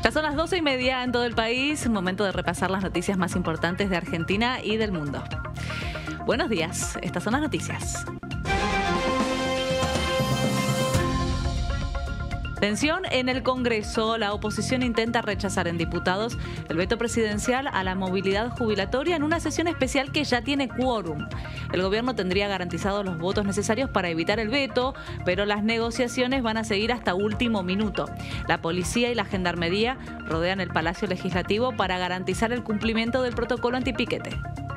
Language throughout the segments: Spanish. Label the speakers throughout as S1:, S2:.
S1: Ya son las 12:30 en todo el país, momento de repasar las noticias más importantes de Argentina y del mundo. Buenos días, estas son las noticias. Tensión en el Congreso. La oposición intenta rechazar en diputados el veto presidencial a la movilidad jubilatoria en una sesión especial que ya tiene quórum. El gobierno tendría garantizados los votos necesarios para evitar el veto, pero las negociaciones van a seguir hasta último minuto. La policía y la gendarmería rodean el Palacio Legislativo para garantizar el cumplimiento del protocolo antipiquete.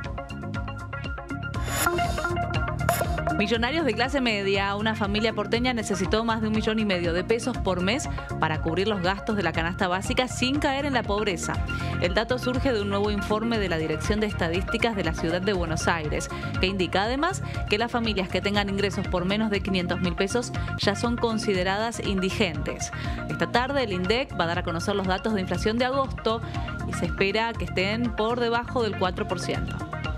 S1: Millonarios de clase media. Una familia porteña necesitó más de 1,5 millones de pesos por mes para cubrir los gastos de la canasta básica sin caer en la pobreza. El dato surge de un nuevo informe de la Dirección de Estadísticas de la Ciudad de Buenos Aires, que indica además que las familias que tengan ingresos por menos de 500.000 pesos ya son consideradas indigentes. Esta tarde el INDEC va a dar a conocer los datos de inflación de agosto y se espera que estén por debajo del 4%.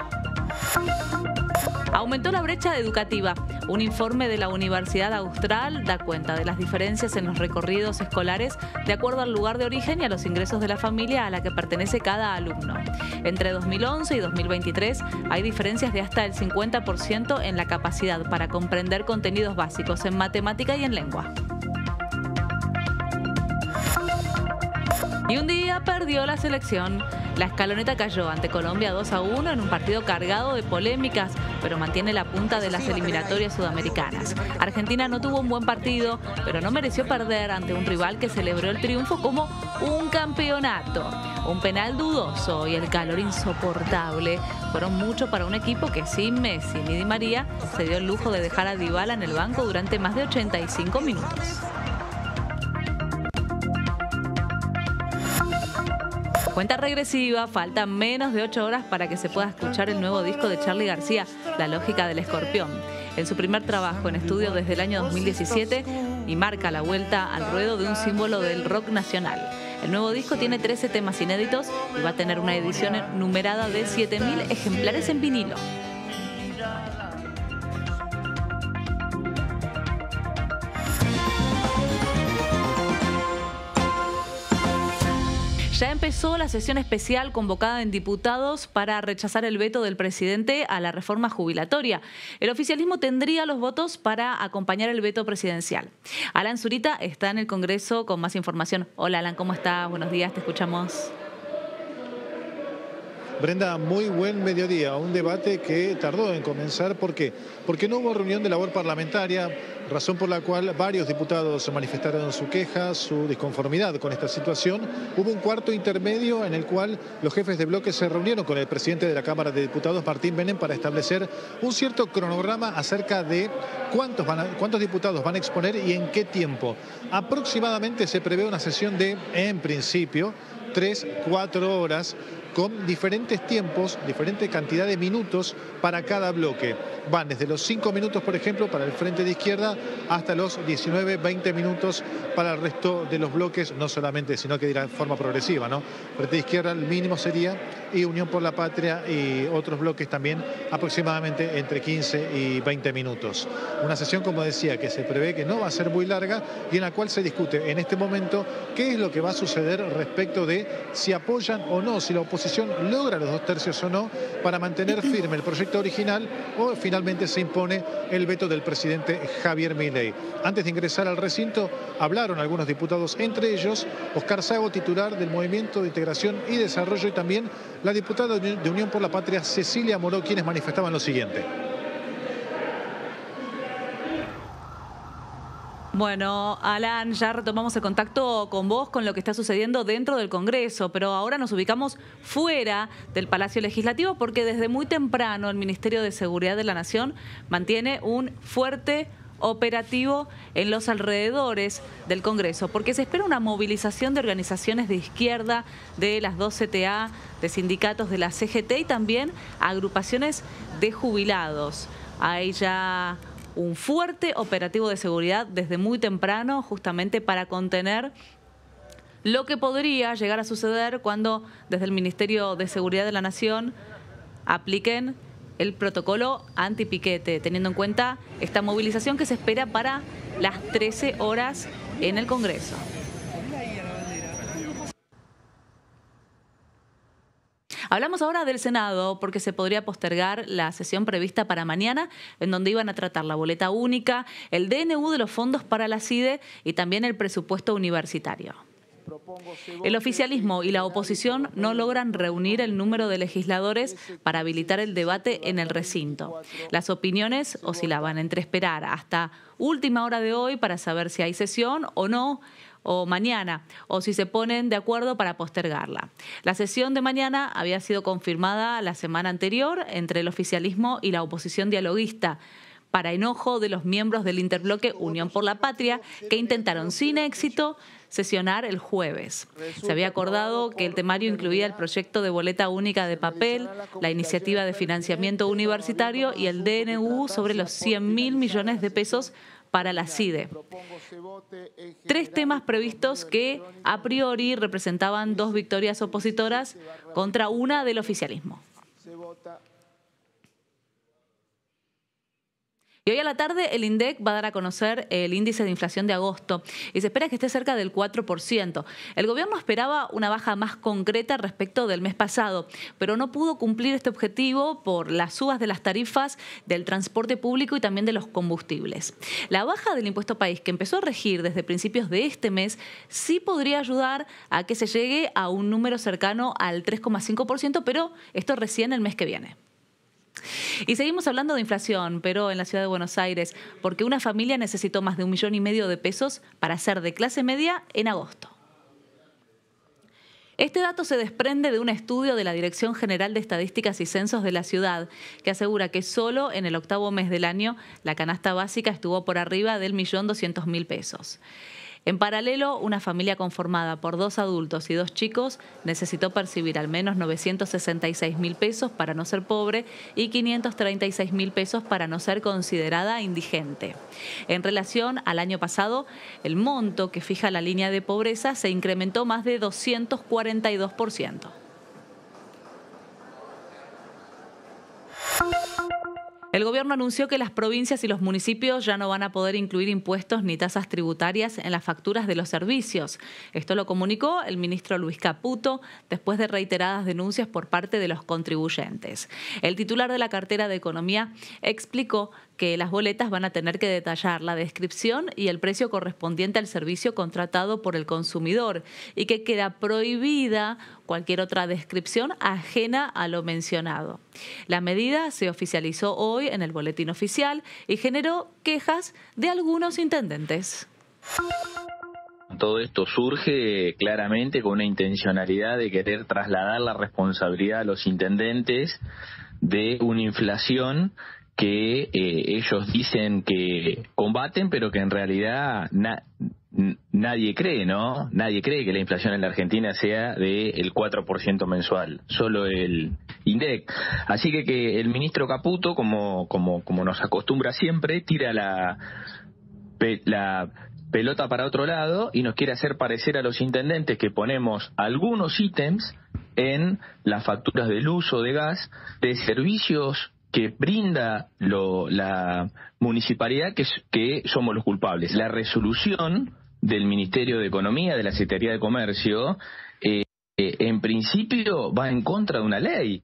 S1: Aumentó la brecha educativa. Un informe de la Universidad Austral da cuenta de las diferencias en los recorridos escolares de acuerdo al lugar de origen y a los ingresos de la familia a la que pertenece cada alumno. Entre 2011 y 2023 hay diferencias de hasta el 50% en la capacidad para comprender contenidos básicos en matemática y en lengua. Y un día perdió la selección. La escaloneta cayó ante Colombia 2-1 en un partido cargado de polémicas, pero mantiene la punta de las eliminatorias sudamericanas. Argentina no tuvo un buen partido, pero no mereció perder ante un rival que celebró el triunfo como un campeonato. Un penal dudoso y el calor insoportable fueron mucho para un equipo que sin Messi ni Di María se dio el lujo de dejar a Dybala en el banco durante más de 85 minutos. Cuenta regresiva, faltan menos de 8 horas para que se pueda escuchar el nuevo disco de Charly García, La Lógica del Escorpión. En su primer trabajo en estudio desde el año 2017 y marca la vuelta al ruedo de un símbolo del rock nacional. El nuevo disco tiene 13 temas inéditos y va a tener una edición numerada de 7.000 ejemplares en vinilo. Ya empezó la sesión especial convocada en diputados para rechazar el veto del presidente a la reforma jubilatoria. El oficialismo tendría los votos para acompañar el veto presidencial. Alan Zurita está en el Congreso con más información. Hola Alan, ¿cómo estás? Buenos días, te escuchamos.
S2: Brenda, muy buen mediodía. Un debate que tardó en comenzar. ¿Por qué? Porque no hubo reunión de labor parlamentaria, razón por la cual varios diputados manifestaron su queja, su disconformidad con esta situación. Hubo un cuarto intermedio en el cual los jefes de bloque se reunieron con el presidente de la Cámara de Diputados, Martín Menem, para establecer un cierto cronograma acerca de cuántos diputados van a exponer y en qué tiempo. Aproximadamente se prevé una sesión de, en principio, 3-4 horas, con diferentes tiempos, diferente cantidad de minutos para cada bloque. Van desde los 5 minutos, por ejemplo, para el frente de izquierda, hasta los 19-20 minutos para el resto de los bloques, no solamente, sino que de forma progresiva, ¿no? Frente de izquierda el mínimo sería, y Unión por la Patria y otros bloques también, aproximadamente entre 15 y 20 minutos. Una sesión, como decía, que se prevé que no va a ser muy larga y en la cual se discute en este momento qué es lo que va a suceder respecto de si apoyan o no, si la oposición logra los 2/3 o no para mantener firme el proyecto original o finalmente se impone el veto del presidente Javier Milei. Antes de ingresar al recinto hablaron algunos diputados, entre ellos Oscar Sago, titular del Movimiento de Integración y Desarrollo, y también la diputada de Unión por la Patria, Cecilia Moró, quienes manifestaban lo siguiente.
S1: Bueno, Alan, ya retomamos el contacto con vos con lo que está sucediendo dentro del Congreso, pero ahora nos ubicamos fuera del Palacio Legislativo porque desde muy temprano el Ministerio de Seguridad de la Nación mantiene un fuerte operativo en los alrededores del Congreso, porque se espera una movilización de organizaciones de izquierda, de las 2 CTA, de sindicatos de la CGT y también agrupaciones de jubilados. Hay ya un fuerte operativo de seguridad desde muy temprano, justamente para contener lo que podría llegar a suceder cuando desde el Ministerio de Seguridad de la Nación apliquen el protocolo antipiquete, teniendo en cuenta esta movilización que se espera para las 13 horas en el Congreso. Hablamos ahora del Senado porque se podría postergar la sesión prevista para mañana, en donde iban a tratar la boleta única, el DNU de los fondos para la CIDE y también el presupuesto universitario. El oficialismo y la oposición no logran reunir el número de legisladores para habilitar el debate en el recinto. Las opiniones oscilaban entre esperar hasta última hora de hoy para saber si hay sesión o no, o mañana, o si se ponen de acuerdo para postergarla. La sesión de mañana había sido confirmada la semana anterior entre el oficialismo y la oposición dialoguista, para enojo de los miembros del interbloque Unión por la Patria, que intentaron sin éxito sesionar el jueves. Se había acordado que el temario incluía el proyecto de boleta única de papel, la iniciativa de financiamiento universitario y el DNU sobre los 100.000 millones de pesos para la CIDE. Tres temas previstos que a priori representaban dos victorias opositoras contra una del oficialismo. Y hoy a la tarde el INDEC va a dar a conocer el índice de inflación de agosto y se espera que esté cerca del 4%. El gobierno esperaba una baja más concreta respecto del mes pasado, pero no pudo cumplir este objetivo por las subas de las tarifas del transporte público y también de los combustibles. La baja del impuesto país, que empezó a regir desde principios de este mes, sí podría ayudar a que se llegue a un número cercano al 3,5%, pero esto recién el mes que viene. Y seguimos hablando de inflación, pero en la ciudad de Buenos Aires, porque una familia necesitó más de 1,5 millones de pesos para ser de clase media en agosto. Este dato se desprende de un estudio de la Dirección General de Estadísticas y Censos de la ciudad, que asegura que solo en el octavo mes del año la canasta básica estuvo por arriba del 1.200.000 pesos. En paralelo, una familia conformada por 2 adultos y 2 chicos necesitó percibir al menos 966.000 pesos para no ser pobre y 536.000 pesos para no ser considerada indigente. En relación al año pasado, el monto que fija la línea de pobreza se incrementó más de 242%. El gobierno anunció que las provincias y los municipios ya no van a poder incluir impuestos ni tasas tributarias en las facturas de los servicios. Esto lo comunicó el ministro Luis Caputo después de reiteradas denuncias por parte de los contribuyentes. El titular de la cartera de Economía explicó que las boletas van a tener que detallar la descripción y el precio correspondiente al servicio contratado por el consumidor y que queda prohibida cualquier otra descripción ajena a lo mencionado. La medida se oficializó hoy en el boletín oficial y generó quejas de algunos intendentes.
S3: Todo esto surge claramente con una intencionalidad de querer trasladar la responsabilidad a los intendentes de una inflación que ellos dicen que combaten, pero que en realidad nadie cree, ¿no? Nadie cree que la inflación en la Argentina sea del 4% mensual, solo el INDEC. Así que el ministro Caputo, como nos acostumbra siempre, tira la pelota para otro lado y nos quiere hacer parecer a los intendentes que ponemos algunos ítems en las facturas de luz o de gas de servicios que brinda la municipalidad, que somos los culpables. La resolución del Ministerio de Economía, de la Secretaría de Comercio, en principio va en contra de una ley.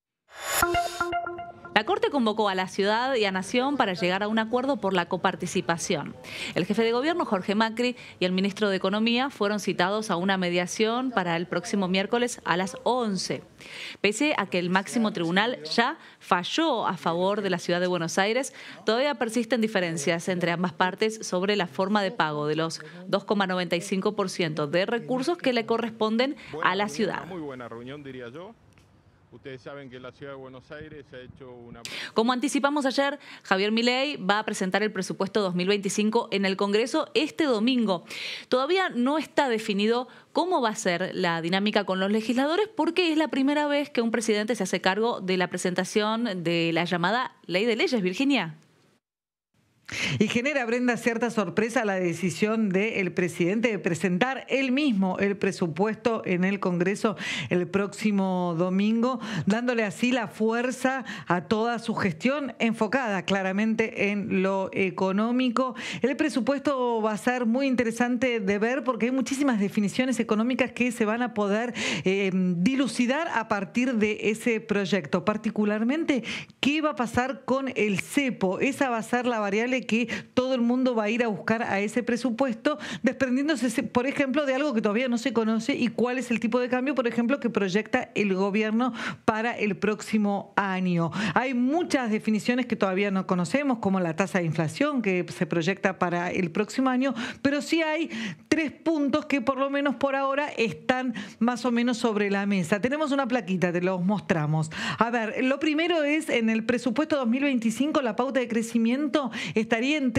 S1: La Corte convocó a la ciudad y a Nación para llegar a un acuerdo por la coparticipación. El jefe de gobierno, Jorge Macri, y el ministro de Economía fueron citados a una mediación para el próximo miércoles a las 11. Pese a que el máximo tribunal ya falló a favor de la ciudad de Buenos Aires, todavía persisten diferencias entre ambas partes sobre la forma de pago de los 2,95% de recursos que le corresponden a la ciudad.
S4: Muy buena reunión, diría yo. Ustedes saben que la ciudad de Buenos Aires ha hecho una...
S1: Como anticipamos ayer, Javier Milei va a presentar el presupuesto 2025 en el Congreso este domingo. Todavía no está definido cómo va a ser la dinámica con los legisladores porque es la primera vez que un presidente se hace cargo de la presentación de la llamada Ley de Leyes, Virginia.
S5: Y genera, Brenda, cierta sorpresa la decisión del presidente de presentar él mismo el presupuesto en el Congreso el próximo domingo, dándole así la fuerza a toda su gestión enfocada claramente en lo económico. El presupuesto va a ser muy interesante de ver porque hay muchísimas definiciones económicas que se van a poder dilucidar a partir de ese proyecto. Particularmente, ¿qué va a pasar con el cepo? Esa va a ser la variable que todo el mundo va a ir a buscar a ese presupuesto, desprendiéndose, por ejemplo, de algo que todavía no se conoce y cuál es el tipo de cambio, por ejemplo, que proyecta el gobierno para el próximo año. Hay muchas definiciones que todavía no conocemos, como la tasa de inflación que se proyecta para el próximo año, pero sí hay 3 puntos que por lo menos por ahora están más o menos sobre la mesa. Tenemos una plaquita, te los mostramos. A ver, lo primero es, en el presupuesto 2025, la pauta de crecimiento estaría en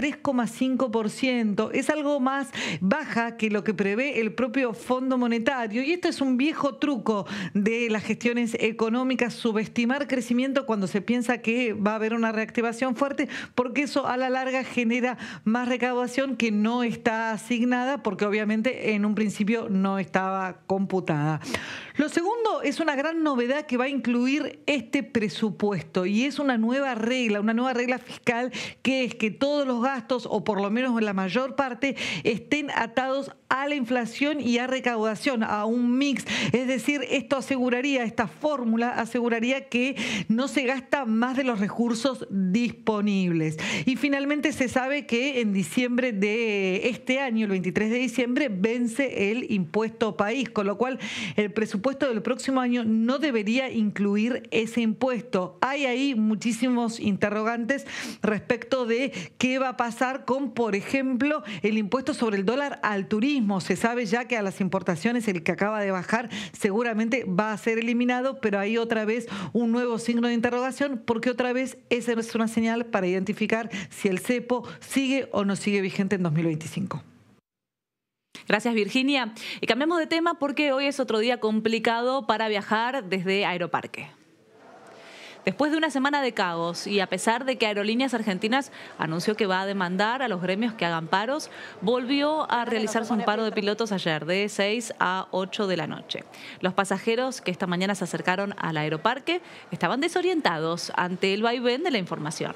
S5: 3,5%. Es algo más baja que lo que prevé el propio Fondo Monetario. Y esto es un viejo truco de las gestiones económicas, subestimar crecimiento cuando se piensa que va a haber una reactivación fuerte, porque eso a la larga genera más recaudación que no está asignada, porque obviamente en un principio no estaba computada. Lo segundo es una gran novedad que va a incluir este presupuesto y es una nueva regla fiscal, que es que todos los gastos, o por lo menos la mayor parte, estén atados a la inflación y a recaudación, a un mix. Es decir, esta fórmula aseguraría que no se gasta más de los recursos disponibles. Y finalmente se sabe que en diciembre de este año, el 23 de diciembre, vence el impuesto país, con lo cual el presupuesto del próximo año no debería incluir ese impuesto. Hay ahí muchísimos interrogantes respecto de qué va a pasar con, por ejemplo, el impuesto sobre el dólar al turismo. Se sabe ya que a las importaciones, el que acaba de bajar, seguramente va a ser eliminado, pero hay otra vez un nuevo signo de interrogación, porque otra vez esa es una señal para identificar si el cepo sigue o no sigue vigente en 2025.
S1: Gracias, Virginia. Y cambiamos de tema porque hoy es otro día complicado para viajar desde Aeroparque. Después de una semana de caos y a pesar de que Aerolíneas Argentinas anunció que va a demandar a los gremios que hagan paros, volvió a realizarse un paro de pilotos ayer de 6 a 8 de la noche. Los pasajeros que esta mañana se acercaron al Aeroparque estaban desorientados ante el vaivén de la información.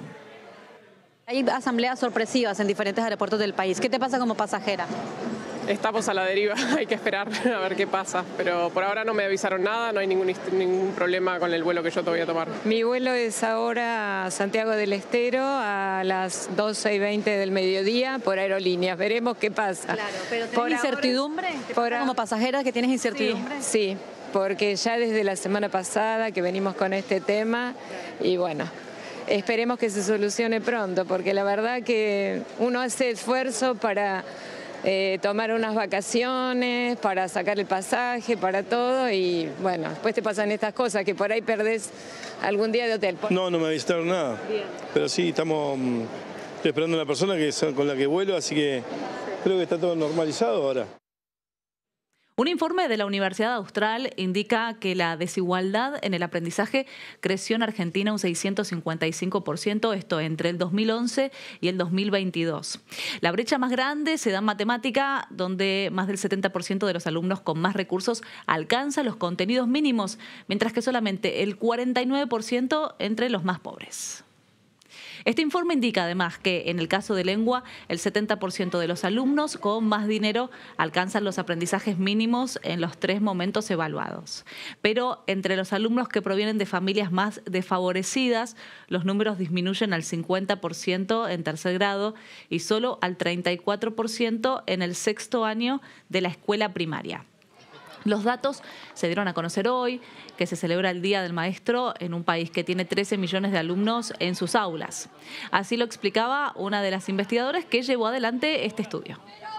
S6: Hay asambleas sorpresivas en diferentes aeropuertos del país. ¿Qué te pasa como pasajera?
S7: Estamos a la deriva, hay que esperar a ver qué pasa, pero por ahora no me avisaron nada, no hay ningún problema con el vuelo que yo te voy a tomar.
S8: Mi vuelo es ahora a Santiago del Estero a las 12:20 del mediodía por Aerolíneas, veremos qué pasa.
S6: Claro, pero ¿tenés incertidumbre? ¿Como pasajera que tienes incertidumbre?
S8: Sí, porque ya desde la semana pasada que venimos con este tema y bueno, esperemos que se solucione pronto, porque la verdad que uno hace esfuerzo para tomar unas vacaciones, para sacar el pasaje, para todo y bueno, después te pasan estas cosas que por ahí perdés algún día de hotel.
S9: No me avisaron nada, pero sí, estamos esperando a una persona con la que vuelo, así que creo que está todo normalizado ahora.
S1: Un informe de la Universidad Austral indica que la desigualdad en el aprendizaje creció en Argentina un 655%, esto entre el 2011 y el 2022. La brecha más grande se da en matemática, donde más del 70% de los alumnos con más recursos alcanza los contenidos mínimos, mientras que solamente el 49% entre los más pobres. Este informe indica además que en el caso de lengua, el 70% de los alumnos con más dinero alcanzan los aprendizajes mínimos en los 3 momentos evaluados. Pero entre los alumnos que provienen de familias más desfavorecidas, los números disminuyen al 50% en tercer grado y solo al 34% en el 6º año de la escuela primaria. Los datos se dieron a conocer hoy, que se celebra el Día del Maestro en un país que tiene 13 millones de alumnos en sus aulas. Así lo explicaba una de las investigadoras que llevó adelante este estudio.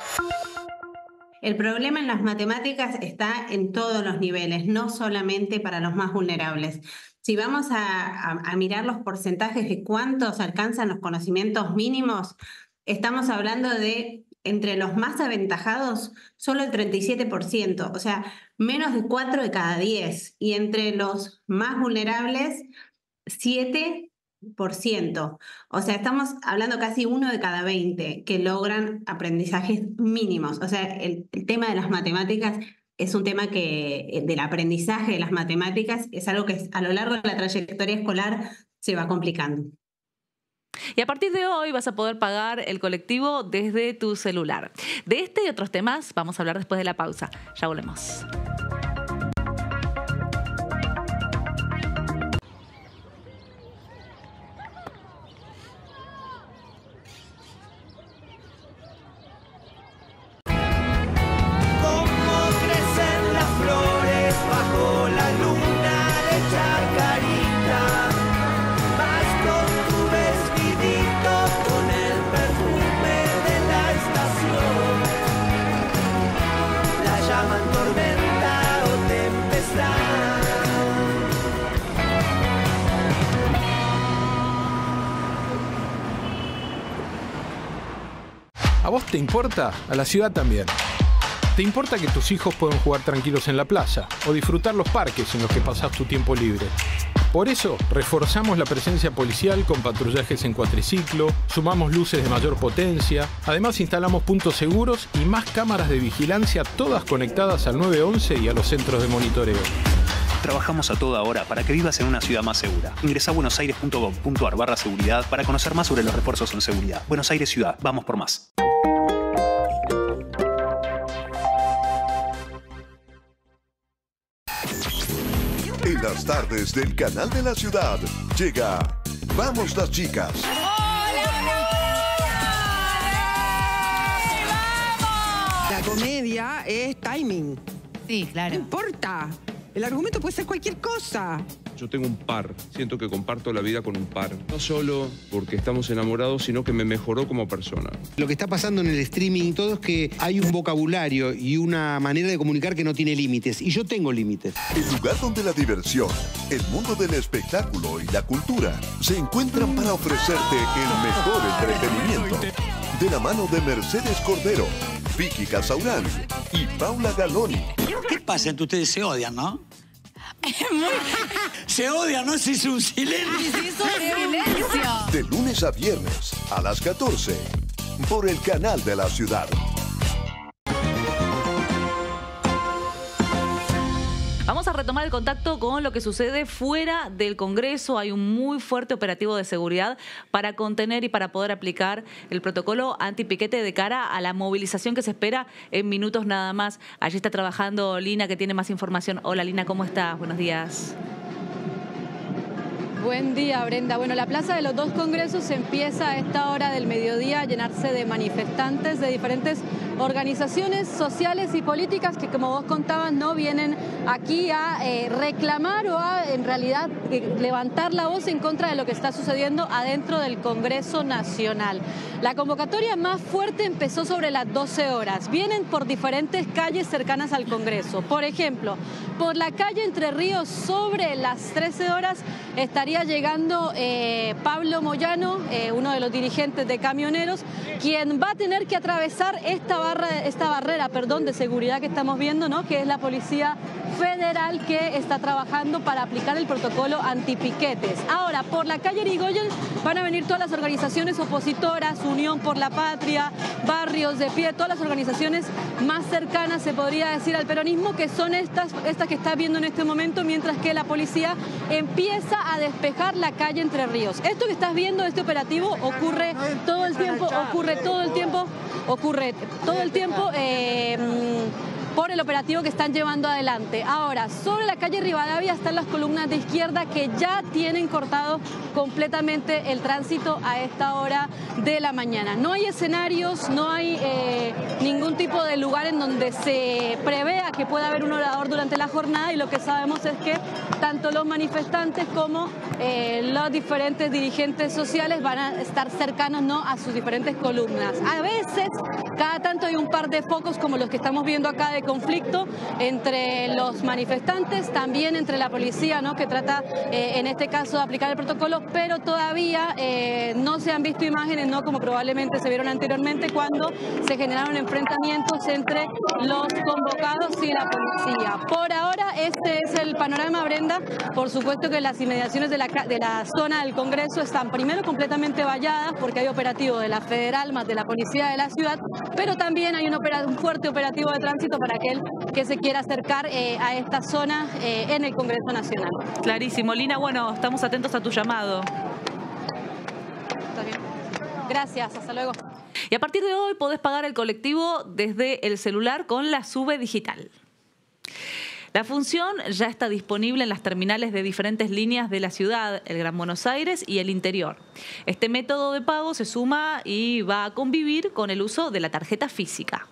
S10: El problema en las matemáticas está en todos los niveles, no solamente para los más vulnerables. Si vamos a mirar los porcentajes de cuántos alcanzan los conocimientos mínimos, estamos hablando de entre los más aventajados, solo el 37%, o sea, menos de 4 de cada 10. Y entre los más vulnerables, 7 O sea, estamos hablando casi 1 de cada 20 que logran aprendizajes mínimos. O sea, el tema de las matemáticas es un tema que, del aprendizaje de las matemáticas, es algo que a lo largo de la trayectoria escolar se va complicando.
S1: Y a partir de hoy vas a poder pagar el colectivo desde tu celular. De este y otros temas vamos a hablar después de la pausa. Ya volvemos.
S11: ¿A vos te importa? A la ciudad también. ¿Te importa que tus hijos puedan jugar tranquilos en la plaza o disfrutar los parques en los que pasás tu tiempo libre? Por eso, reforzamos la presencia policial con patrullajes en cuatriciclo, sumamos luces de mayor potencia, además instalamos puntos seguros y más cámaras de vigilancia, todas conectadas al 911 y a los centros de monitoreo.
S12: Trabajamos a toda hora para que vivas en una ciudad más segura. Ingresá a buenosaires.gov.ar/seguridad para conocer más sobre los refuerzos en seguridad. Buenos Aires Ciudad, vamos por más.
S13: En las tardes del Canal de la Ciudad llega Vamos las Chicas.
S14: La comedia es timing.
S15: Sí, claro.
S14: No importa. El argumento puede ser cualquier cosa.
S16: Yo tengo un par, siento que comparto la vida con un par. No solo porque estamos enamorados, sino que me mejoró como persona.
S17: Lo que está pasando en el streaming todo es que hay un vocabulario y una manera de comunicar que no tiene límites. Y yo tengo límites.
S13: El lugar donde la diversión, el mundo del espectáculo y la cultura se encuentran para ofrecerte el mejor entretenimiento. De la mano de Mercedes Cordero, Vicky Casaurán y Paula Galoni.
S18: ¿Qué pasa entre ustedes? Se odian, ¿no? Se odian, ¿no? Se hizo un silencio.
S15: Se hizo un silencio.
S13: De lunes a viernes a las 14 por el Canal de la Ciudad.
S1: Vamos a retomar el contacto con lo que sucede fuera del Congreso. Hay un muy fuerte operativo de seguridad para contener y para poder aplicar el protocolo antipiquete de cara a la movilización que se espera en minutos nada más. Allí está trabajando Lina, que tiene más información. Hola Lina, ¿cómo estás? Buenos días.
S19: Buen día, Brenda. Bueno, la Plaza de los Dos Congresos empieza a esta hora del mediodía a llenarse de manifestantes de diferentes organizaciones sociales y políticas que, como vos contabas, no vienen aquí a reclamar o a, en realidad, levantar la voz en contra de lo que está sucediendo adentro del Congreso Nacional. La convocatoria más fuerte empezó sobre las 12 horas. Vienen por diferentes calles cercanas al Congreso. Por ejemplo, por la calle Entre Ríos sobre las 13 horas estaría llegando Pablo Moyano, uno de los dirigentes de camioneros, quien va a tener que atravesar esta barrera de seguridad que estamos viendo, ¿no? Que es la Policía Federal que está trabajando para aplicar el protocolo antipiquetes. Ahora, por la calle Irigoyen van a venir todas las organizaciones opositoras, Unión por la Patria, Barrios de Pie, todas las organizaciones más cercanas, se podría decir, al peronismo, que son estas que está viendo en este momento, mientras que la policía empieza a despejar la calle Entre Ríos. Esto que estás viendo, este operativo, ocurre todo el tiempo por el operativo que están llevando adelante. Ahora, sobre la calle Rivadavia están las columnas de izquierda que ya tienen cortado completamente el tránsito a esta hora de la mañana. No hay escenarios, no hay ningún tipo de lugar en donde se prevea que pueda haber un orador durante la jornada, y lo que sabemos es que tanto los manifestantes como los diferentes dirigentes sociales van a estar cercanos, ¿no?, a sus diferentes columnas. A veces, cada tanto momento hay un par de focos como los que estamos viendo acá de conflicto entre los manifestantes, también entre la policía, ¿no?, que trata en este caso de aplicar el protocolo, pero todavía no se han visto imágenes, ¿no?, como probablemente se vieron anteriormente cuando se generaron enfrentamientos entre los convocados y la policía. Por ahora este es el panorama, Brenda. Por supuesto que las inmediaciones de la zona del Congreso están primero completamente valladas porque hay operativo de la Federal más de la Policía de la ciudad, pero también hay un fuerte operativo de tránsito para aquel que se quiera acercar a esta zona en el Congreso Nacional.
S1: Clarísimo. Lina, bueno, estamos atentos a tu llamado.
S19: Está bien. Gracias, hasta luego.
S1: Y a partir de hoy podés pagar el colectivo desde el celular con la SUBE digital. La función ya está disponible en las terminales de diferentes líneas de la ciudad, el Gran Buenos Aires y el interior. Este método de pago se suma y va a convivir con el uso de la tarjeta física.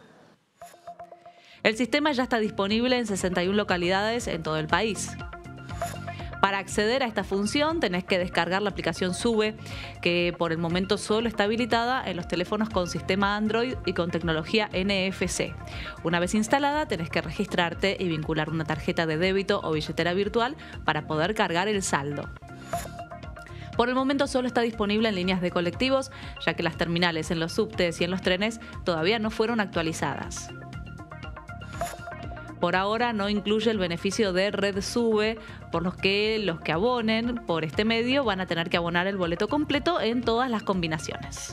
S1: El sistema ya está disponible en 61 localidades en todo el país. Para acceder a esta función tenés que descargar la aplicación SUBE, que por el momento solo está habilitada en los teléfonos con sistema Android y con tecnología NFC. Una vez instalada tenés que registrarte y vincular una tarjeta de débito o billetera virtual para poder cargar el saldo. Por el momento solo está disponible en líneas de colectivos, ya que las terminales en los subtes y en los trenes todavía no fueron actualizadas. Por ahora no incluye el beneficio de Red SUBE, por los que abonen por este medio van a tener que abonar el boleto completo en todas las combinaciones.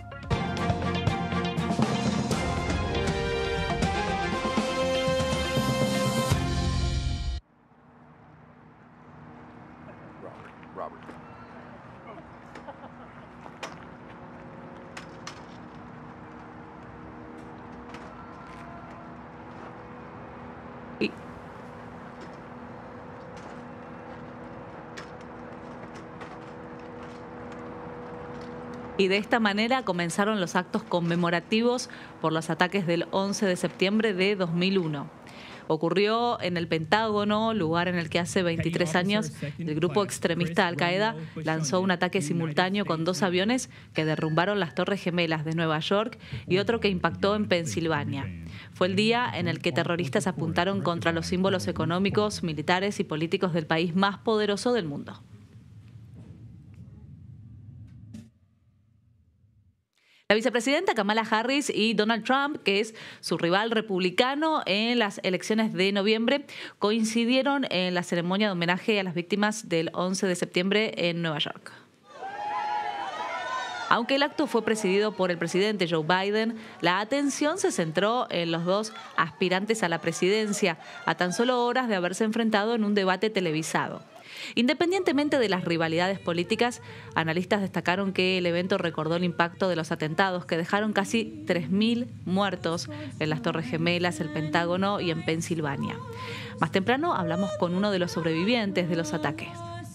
S1: Y de esta manera comenzaron los actos conmemorativos por los ataques del 11 de septiembre de 2001. Ocurrió en el Pentágono, lugar en el que hace 23 años el grupo extremista Al-Qaeda lanzó un ataque simultáneo con 2 aviones que derrumbaron las Torres Gemelas de Nueva York y otro que impactó en Pensilvania. Fue el día en el que terroristas apuntaron contra los símbolos económicos, militares y políticos del país más poderoso del mundo. La vicepresidenta Kamala Harris y Donald Trump, que es su rival republicano en las elecciones de noviembre, coincidieron en la ceremonia de homenaje a las víctimas del 11 de septiembre en Nueva York. Aunque el acto fue presidido por el presidente Joe Biden, la atención se centró en los 2 aspirantes a la presidencia, a tan solo horas de haberse enfrentado en un debate televisado. Independientemente de las rivalidades políticas, analistas destacaron que el evento recordó el impacto de los atentados que dejaron casi 3.000 muertos en las Torres Gemelas, el Pentágono y en Pensilvania. Más temprano hablamos con uno de los sobrevivientes de los ataques.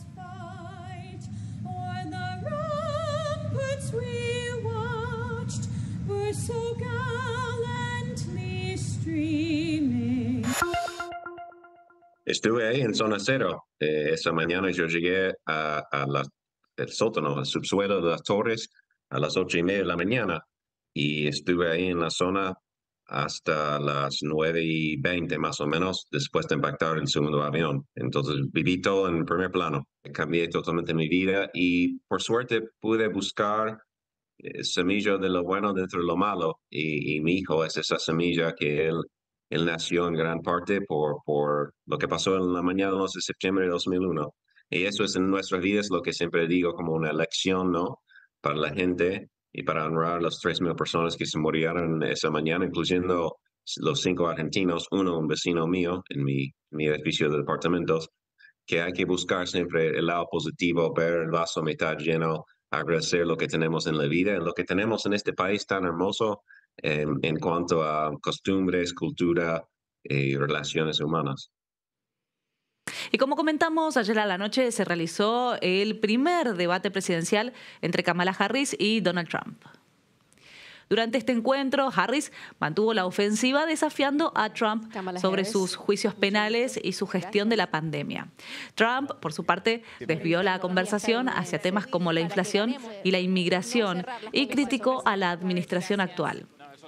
S20: Estuve ahí en zona cero. Esa mañana yo llegué al sótano, al subsuelo de las torres a las 8:30 de la mañana y estuve ahí en la zona hasta las 9:20 más o menos después de impactar el segundo avión. Entonces viví todo en primer plano. Cambié totalmente mi vida y por suerte pude buscar semilla de lo bueno dentro de lo malo y mi hijo es esa semilla que él nació en gran parte por lo que pasó en la mañana del 11 de septiembre de 2001. Y eso es en nuestras vidas lo que siempre digo como una lección, ¿no? Para la gente y para honrar a las 3.000 personas que se murieron esa mañana, incluyendo los 5 argentinos, un vecino mío en mi edificio de departamentos, que hay que buscar siempre el lado positivo, ver el vaso mitad lleno, agradecer lo que tenemos en la vida, lo que tenemos en este país tan hermoso, en cuanto a costumbres, cultura y relaciones humanas.
S1: Y como comentamos, ayer a la noche se realizó el primer debate presidencial entre Kamala Harris y Donald Trump. Durante este encuentro, Harris mantuvo la ofensiva desafiando a Trump sobre sus juicios penales y su gestión de la pandemia. Trump, por su parte, desvió la conversación hacia temas como la inflación y la inmigración y criticó a la administración actual.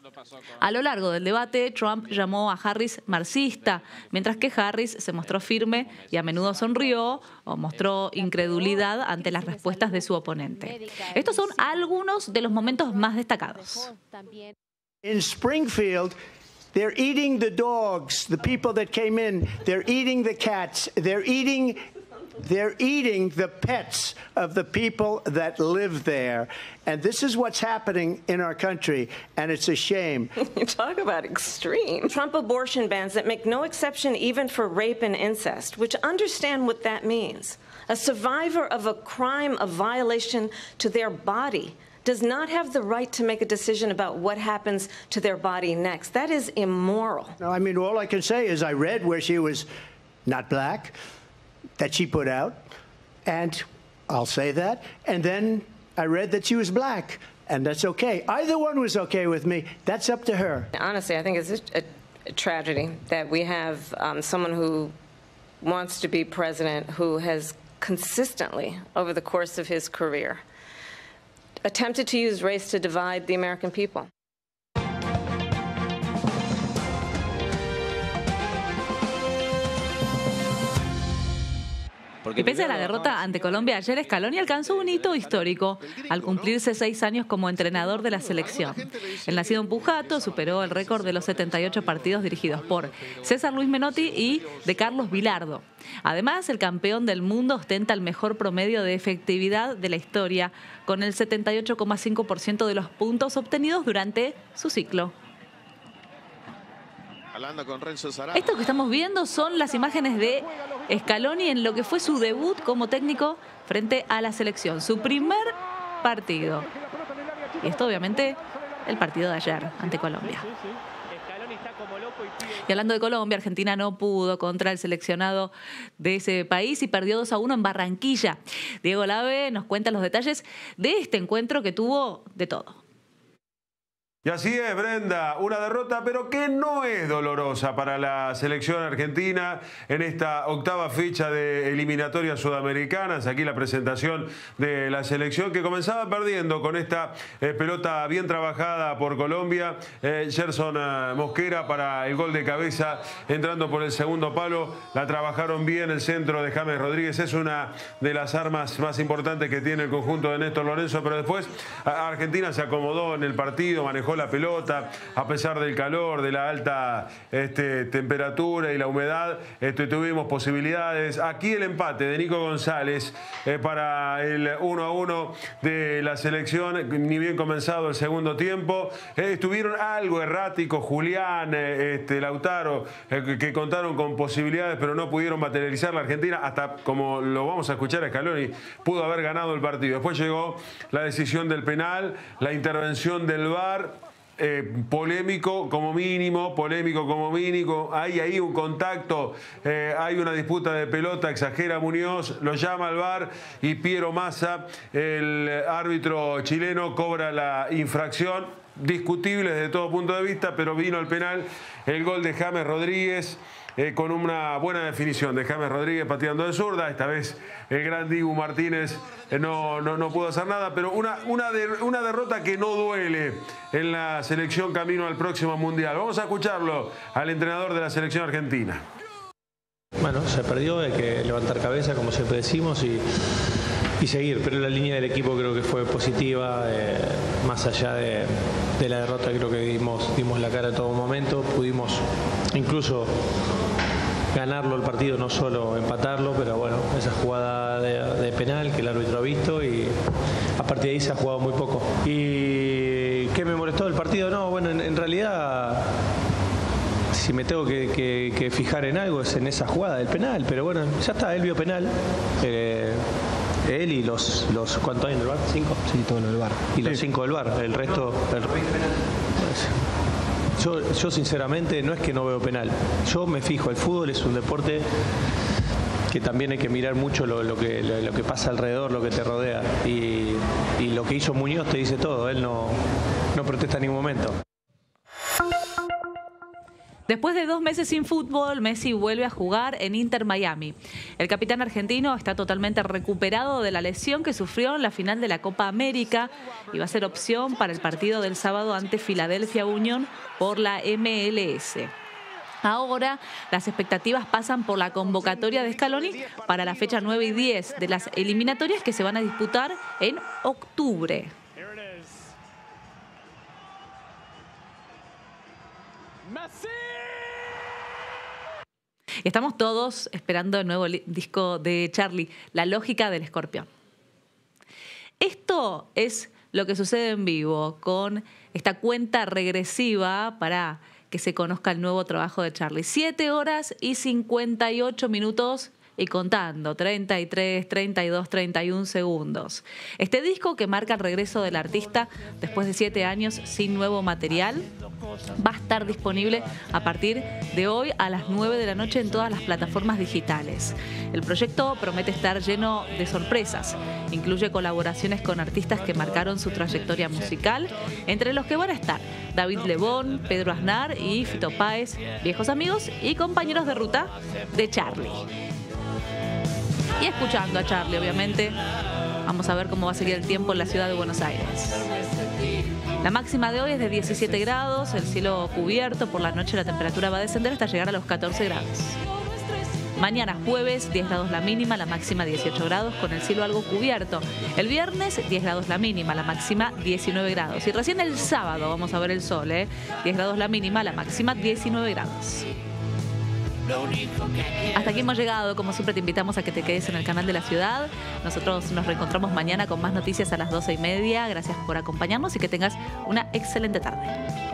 S1: A lo largo del debate, Trump llamó a Harris marxista, mientras que Harris se mostró firme y a menudo sonrió o mostró incredulidad ante las respuestas de su oponente. Estos son algunos de los momentos más destacados.
S21: In Springfield, they're eating the dogs, the people that came in, they're eating the cats, they're eating the pets of the people that live there. And this is what's happening in our country, and it's a shame.
S22: You talk about extreme. Trump abortion bans that make no exception even for rape and incest, which understand what that means. A survivor of a crime, a violation to their body, does not have the right to make a decision about what happens to their body next. That is immoral.
S21: No, I mean, all I can say is I read where she was not black, that she put out, and I'll say that, and then I read that she was black, and that's okay. Either one was okay with me. That's up to her.
S22: Honestly, I think it's a tragedy that we have someone who wants to be president who has consistently, over the course of his career, attempted to use race to divide the American people.
S1: Y pese a la derrota ante Colombia ayer, Scaloni alcanzó un hito histórico al cumplirse 6 años como entrenador de la selección. El nacido en Pujato superó el récord de los 78 partidos dirigidos por César Luis Menotti y de Carlos Bilardo. Además, el campeón del mundo ostenta el mejor promedio de efectividad de la historia, con el 78,5% de los puntos obtenidos durante su ciclo. Esto que estamos viendo son las imágenes de Scaloni en lo que fue su debut como técnico frente a la selección, su primer partido. Y esto obviamente el partido de ayer ante Colombia. Y hablando de Colombia, Argentina no pudo contra el seleccionado de ese país y perdió 2-1 en Barranquilla. Diego Lave nos cuenta los detalles de este encuentro que tuvo de todo.
S23: Y así es, Brenda, una derrota, pero que no es dolorosa para la selección argentina en esta octava fecha de eliminatorias sudamericanas. Aquí la presentación de la selección que comenzaba perdiendo con esta pelota bien trabajada por Colombia. Gerson Mosquera para el gol de cabeza, entrando por el segundo palo. La trabajaron bien, el centro de James Rodríguez es una de las armas más importantes que tiene el conjunto de Néstor Lorenzo, pero después Argentina se acomodó en el partido, manejó la pelota, a pesar del calor, de la alta temperatura y la humedad, tuvimos posibilidades. Aquí el empate de Nico González para el 1-1 de la selección, ni bien comenzado el segundo tiempo. Estuvieron algo erráticos Julián, Lautaro, que contaron con posibilidades, pero no pudieron materializar. La Argentina, hasta como lo vamos a escuchar a Scaloni, pudo haber ganado el partido. Después llegó la decisión del penal, la intervención del VAR. Polémico como mínimo, hay ahí un contacto, hay una disputa de pelota, exagera Muñoz, lo llama al VAR y Piero Massa, el árbitro chileno, cobra la infracción, discutible desde todo punto de vista, pero vino el penal, el gol de James Rodríguez. Con una buena definición de James Rodríguez pateando de zurda. Esta vez el gran Dibu Martínez no pudo hacer nada, pero una derrota que no duele en la selección camino al próximo Mundial. Vamos a escucharlo al entrenador de la selección argentina.
S24: Bueno, se perdió, hay que levantar cabeza, como siempre decimos, y seguir, pero la línea del equipo creo que fue positiva, más allá de la derrota creo que dimos la cara en todo momento, pudimos incluso ganarlo el partido, no solo empatarlo, pero bueno, esa jugada de penal que el árbitro ha visto y a partir de ahí se ha jugado muy poco. ¿Y qué me molestó del partido? No, bueno, en realidad si me tengo que fijar en algo es en esa jugada del penal, pero bueno, ya está, él vio penal. Él y los ¿cuántos hay en el VAR? ¿5? Sí, todo lo del VAR. Y los 5 del VAR, el resto. Yo sinceramente no es que no veo penal. Yo me fijo, el fútbol es un deporte que también hay que mirar mucho lo que pasa alrededor, lo que te rodea. Y lo que hizo Muñoz te dice todo, él no protesta en ningún momento.
S1: Después de 2 meses sin fútbol, Messi vuelve a jugar en Inter Miami. El capitán argentino está totalmente recuperado de la lesión que sufrió en la final de la Copa América y va a ser opción para el partido del sábado ante Philadelphia Union por la MLS. Ahora las expectativas pasan por la convocatoria de Scaloni para la fecha 9 y 10 de las eliminatorias que se van a disputar en octubre. Estamos todos esperando el nuevo disco de Charlie, La Lógica del Escorpión. Esto es lo que sucede en vivo con esta cuenta regresiva para que se conozca el nuevo trabajo de Charlie. 7 horas y 58 minutos y contando, 33, 32, 31 segundos. Este disco que marca el regreso del artista después de 7 años sin nuevo material va a estar disponible a partir de hoy a las 9 de la noche en todas las plataformas digitales. El proyecto promete estar lleno de sorpresas. Incluye colaboraciones con artistas que marcaron su trayectoria musical, entre los que van a estar David Lebón, Pedro Aznar y Fito Páez, viejos amigos y compañeros de ruta de Charlie. Y escuchando a Charlie, obviamente, vamos a ver cómo va a seguir el tiempo en la ciudad de Buenos Aires. La máxima de hoy es de 17 grados, el cielo cubierto, por la noche la temperatura va a descender hasta llegar a los 14 grados. Mañana jueves, 10 grados la mínima, la máxima 18 grados, con el cielo algo cubierto. El viernes, 10 grados la mínima, la máxima 19 grados. Y recién el sábado vamos a ver el sol, 10 grados la mínima, la máxima 19 grados. Hasta aquí hemos llegado. Como siempre te invitamos a que te quedes en el canal de la ciudad. Nosotros nos reencontramos mañana con más noticias a las 12:30. Gracias por acompañarnos y que tengas una excelente tarde.